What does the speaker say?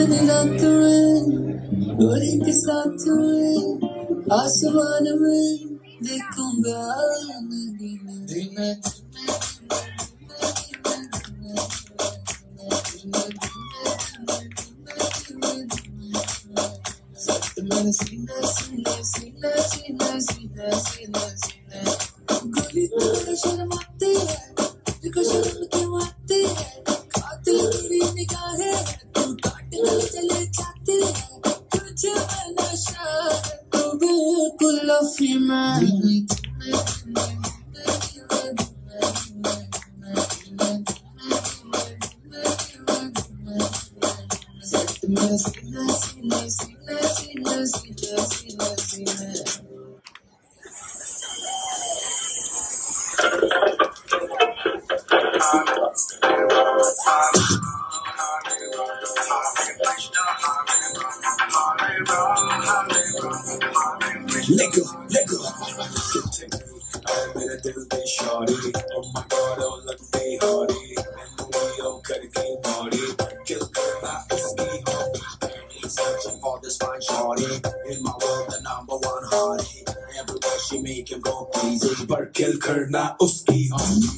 रात में गोरी के साथ में आसमान में देखूंगा मेरे सीना सीना सीना सीना सीना सीना सीना गोरी तेरे शर्माती है देखो शर्म क्यों आती है कातिल तेरी निगाहें तू काट कर चले जाती है तुझे में नशा तू बिल्कुल अफीम मेरा सीना सीना सीना सीना सीना सीना सीना Lego, Lego. मेरा दिल दे sorry oh my god oh लगती हॉरी मूवी करके बॉडी किल करना इसकी hobby searching for this fine shorty in my world the number one hottie everywhere she make him go crazy पर किल करना उसकी हॉबी